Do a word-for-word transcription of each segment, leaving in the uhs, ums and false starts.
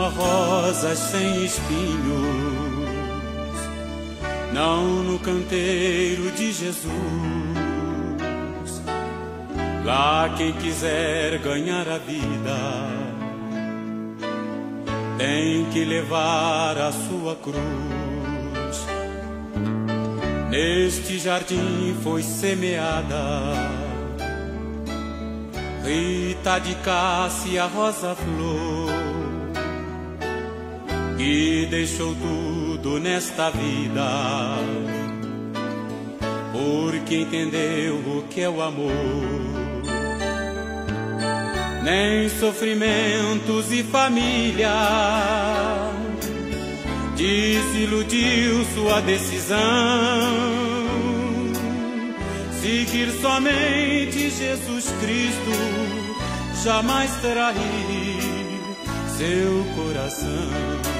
há rosas sem espinhos, não no canteiro de Jesus. Lá quem quiser ganhar a vida tem que levar a sua cruz. Neste jardim foi semeada Rita de Cássia, rosa flor, que deixou tudo nesta vida, porque entendeu o que é o amor. Nem sofrimentos e família desiludiu sua decisão. Seguir somente Jesus Cristo jamais trair seu coração.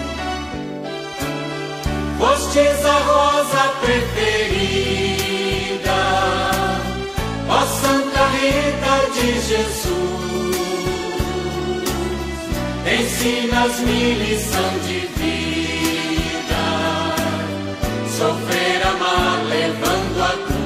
Fostes a rosa preferida, ó Santa Rita de Jesus. Ensina-me lição de vida, sofrer, amar, levando a cruz.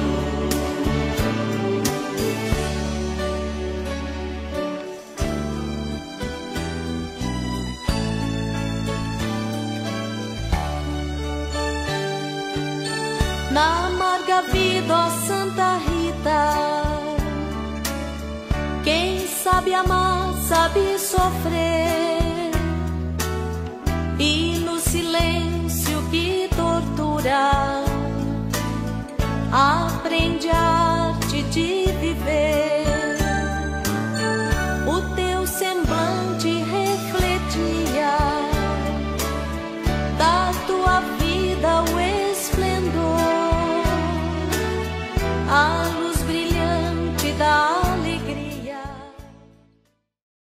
Na amarga vida, ó Santa Rita, quem sabe amar, sabe sofrer, e no silêncio que tortura, aprende a